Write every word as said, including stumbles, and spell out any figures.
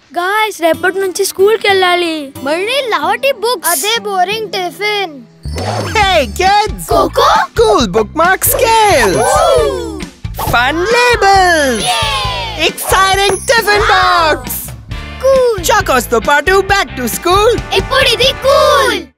Guys రేపటి నుంచి school కి వెళ్ళాలి. మళ్ళీ లావటి బుక్స్. అదే boring tiffin. Hey kids! Coco? Cool bookmark skills! Fun labels! Yay! Exciting tiffin box! Cool! Chocos to party back to school! ఇప్పుడు ఇది కూల్.